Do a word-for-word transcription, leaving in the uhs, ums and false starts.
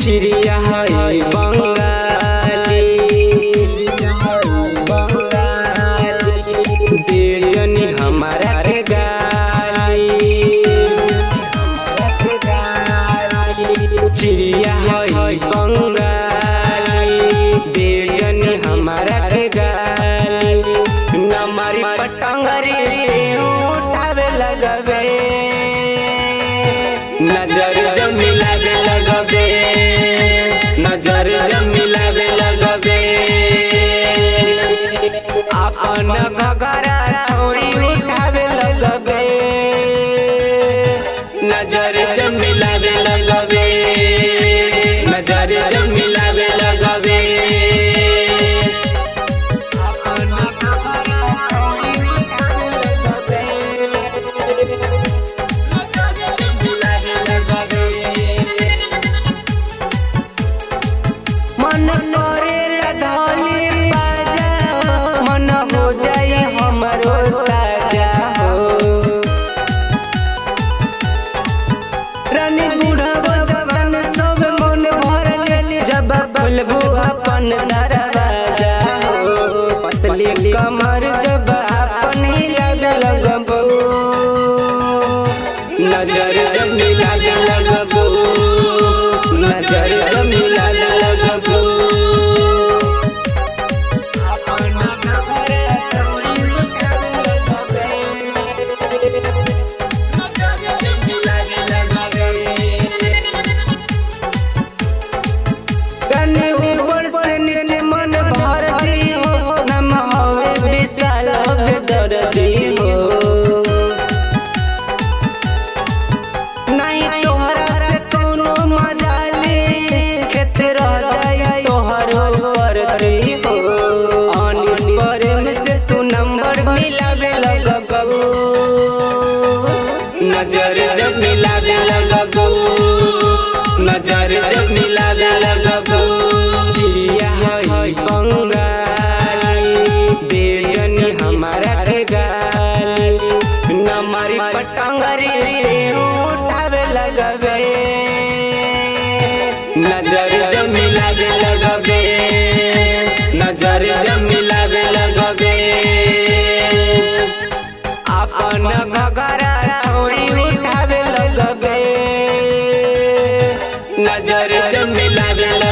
चिड़िया है बंगाली दे जनी हमारा के गाली। चिड़िया है बंगाली दे जनी हमारा के गाली। नमरी पटंगरी उठावे लगबे नजर जब मिलावे लगबे नजर जब मिलावे लगबे। अपन घगरा छोड़ी उठावे लगबे नजर जब मिलावे लगबे नजर जब मिलावे लगबे। मन करे धोली बाजा मन हो जाए हमरो ताजा हो। रानी बूढ़ा जवान सब मन भर ले जब बोलबो अपन दरवाजा हो। पतली कमर जब अपन हिलावे लगबो नजर जब मिलावे लगबो नजर जब मिलावे लगबो। ऊपर से नीचे मन भर दी हो नम हवे विशाल बेदर्दी हो। नहीं तोहरा से कोनो मजा ले खेत रह जाए तोहरो परती हो। अनिस प्रेम से तू नंबर मिलावे लगबो नजर जब मिलावे लगबो नजर जब मिलावे लगबो। चिड़िया है बंगाली दे जनी हमारा के गाली। नमरी पटंगरी उठावे लगबे नजर जब मिलावे लगबे नजर जब मिलावे लगबे। अपन घगरा छोड़ी उठावे लगबे नजर जब मिलावे लगबे।